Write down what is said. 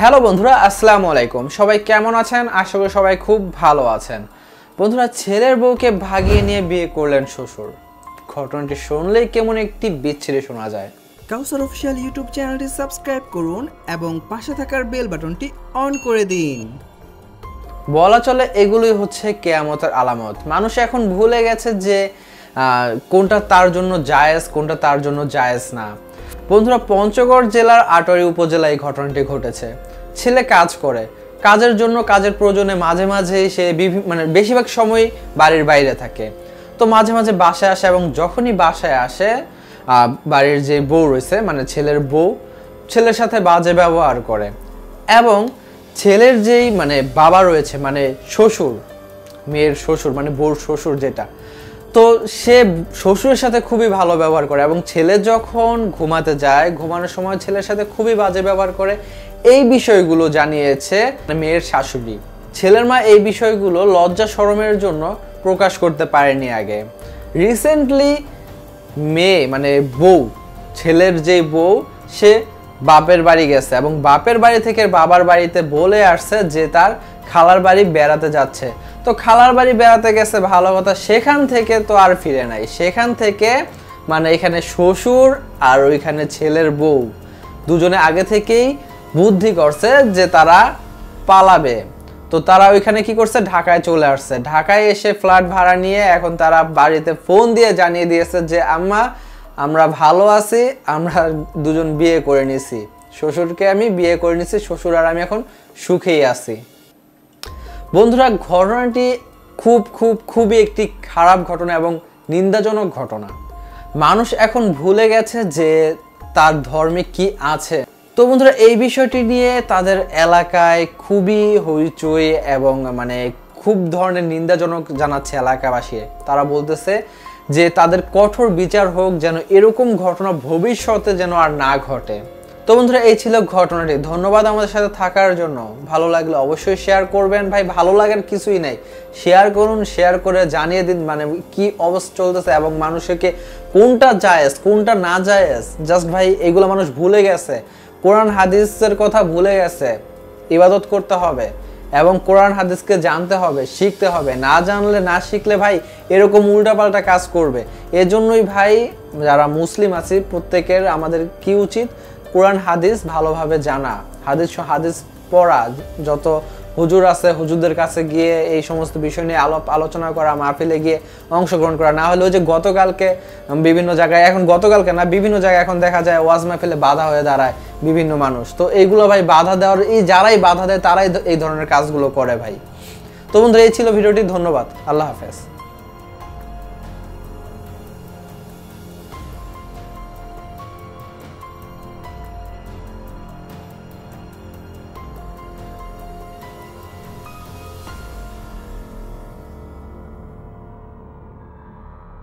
Hello বন্ধুরা, আসসালামু আলাইকুম। সবাই কেমন আছেন? আশা করি সবাই খুব ভালো আছেন। বন্ধুরা, ছেলের বউকে ভাগিয়ে নিয়ে বিয়ে করলেন শ্বশুর। ঘটনাটি শুনলেই কেমন একটি বিচ্ছিরি শোনা যায়। কাউসার অফিসিয়াল ইউটিউব চ্যানেলটি সাবস্ক্রাইব করুন এবং পাশে থাকার বেল বাটনটি অন করে দিন। বলা চলে এগুলোই হচ্ছে কিয়ামতের আলামত। মানুষ এখন ভুলে গেছে যে কোনটা তার জন্য জায়েজ, কোনটা তার জন্য জায়েজ না। বন্ধুরা, পঞ্চগড় জেলার আটোয়ারী উপজেলায় এই ঘটনাটি ঘটেছে। ছেলে কাজ করে, কাজের জন্য কাজের প্রয়োজনে মাঝে মাঝে সে বেশিরভাগ সময় বাড়ির বাইরে থাকে। তো মাঝে মাঝে বাসায় আসে এবং যখনই বাসায় আসে বাড়ির যে বউ রয়েছে, ছেলের বউ, ছেলের সাথে বাজে ব্যবহার করে। এবং ছেলের যেই বাবা রয়েছে, শ্বশুর, মেয়ের শ্বশুর, বউর শ্বশুর যেটা, তো সে শ্বশুরের সাথে খুবই ভালো ব্যবহার করে। এবং ছেলে যখন ঘুমাতে যায়, ঘুমানোর সময় ছেলের সাথে খুবই বাজে ব্যবহার করে। এই বিষয়গুলো জানিয়েছে মেয়ের শাশুড়ি। ছেলের মা এই বিষয়গুলো লজ্জা শরমের জন্য প্রকাশ করতে পারেনি আগে। রিসেন্টলি মেয়ে বউ, ছেলের যে বউ, সে বাপের বাড়ি গেছে এবং বাপের বাড়ি থেকে বাবার বাড়িতে বলে আসছে যে তার খালার বাড়ি বেড়াতে যাচ্ছে। তো খালার বাড়ি বেড়াতে গেছে, ভালো কথা, সেখান থেকে তো আর ফিরে নাই। সেখান থেকে এখানে শ্বশুর আর ওইখানে ছেলের বউ দুজনে আগে থেকেই বুদ্ধি করছে যে তারা পালাবে। তো তারা ওইখানে কি করছে, ঢাকায় চলে আসছে। ঢাকায় এসে ফ্ল্যাট ভাড়া নিয়ে এখন তারা বাড়িতে ফোন দিয়ে জানিয়ে দিয়েছে যে আম্মা, আমরা ভালো আছি, আমরা দুজন বিয়ে করে নিয়েছি, শ্বশুরকে আমি বিয়ে করে নিয়েছি, শ্বশুর আর আমি এখন সুখেই আছি। বন্ধুরা, ঘটনাটি খুবই একটি খারাপ ঘটনা এবং নিন্দাজনক ঘটনা। মানুষ এখন ভুলে গেছে যে তার ধর্মে কি আছে। তো বন্ধুরা, এই বিষয়টি নিয়ে তাদের এলাকায় খুবই হইচই এবং খুব ধরনের নিন্দাজনক জানাচ্ছে এলাকাবাসী। তারা বলতেছে যে তাদের কঠোর বিচার হোক, যেন এরকম ঘটনা ভবিষ্যতে যেন আর না ঘটে। তো বন্ধুরা, এই ছিল ঘটনাটি। ধন্যবাদ আমাদের সাথে থাকার জন্য। ভালো লাগলে অবশ্যই শেয়ার করবেন ভাই, ভালো লাগার কিছুই নাই, শেয়ার করুন। শেয়ার করে জানিয়ে দিন কি অবস্থা চলতেছে এবং মানুষকে কোনটা জায়েজ কোনটা না জায়েজ। জাস্ট ভাই, এগুলো মানুষ ভুলে গেছে, কোরআন হাদিসের কথা ভুলে গেছে। ইবাদত করতে হবে এবং কোরআন হাদিসকে জানতে হবে, শিখতে হবে। না জানলে, না শিখলে ভাই এরকম উল্টাপাল্টা কাজ করবে। এজন্যই ভাই, যারা মুসলিম আছি প্রত্যেকের আমাদের কি উচিত, কোরআন হাদিস ভালোভাবে জানা, হাদিস পড়া, যত হুজুর আছে হুজুরদের কাছে গিয়ে এই সমস্ত বিষয় নিয়ে আলোচনা করা, মাহফিলে গিয়ে অংশগ্রহণ করা। না হলে ওই যে গতকালকে বিভিন্ন জায়গায়, এখন গতকালকে না, বিভিন্ন জায়গায় এখন দেখা যায় ওয়াজ মাহফিলে বাধা হয়ে দাঁড়ায় বিভিন্ন মানুষ। তো এইগুলো ভাই বাধা দেওয়ার, যারাই বাধা দেয় তারাই এই ধরনের কাজগুলো করে ভাই। তো বন্ধুরা, এই ছিল ভিডিওটি। ধন্যবাদ, আল্লাহ হাফেজ।